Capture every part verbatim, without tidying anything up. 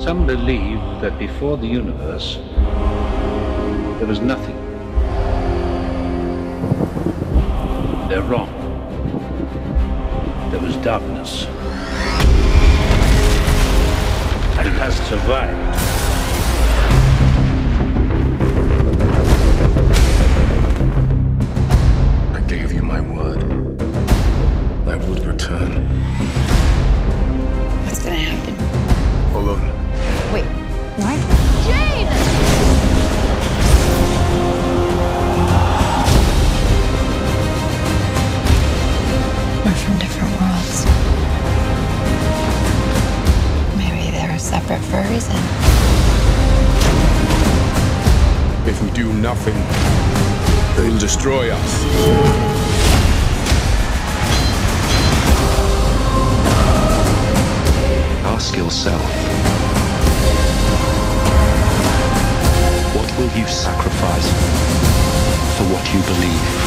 Some believe that before the universe, there was nothing. They're wrong. There was darkness. And it has survived. I gave you my word. I would return. What's gonna happen? Hold on. Wait, what? Jane! We're from different worlds. Maybe they're separate for a reason. If we do nothing, they'll destroy us. Ask yourself, what will you sacrifice for what you believe?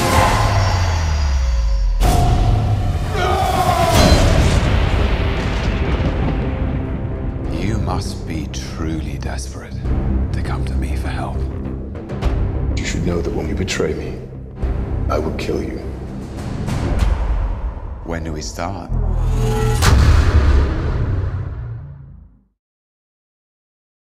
You must be truly desperate to come to me for help. You should know that when you betray me, I will kill you. When do we start?